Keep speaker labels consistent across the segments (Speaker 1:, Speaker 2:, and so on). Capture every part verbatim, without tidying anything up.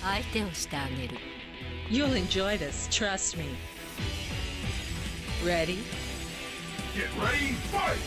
Speaker 1: 相手をしてあげる。
Speaker 2: You'll enjoy this, trust me. Ready?
Speaker 3: Get ready, fight!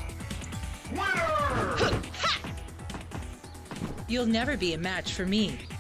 Speaker 2: You'll never be a match for me.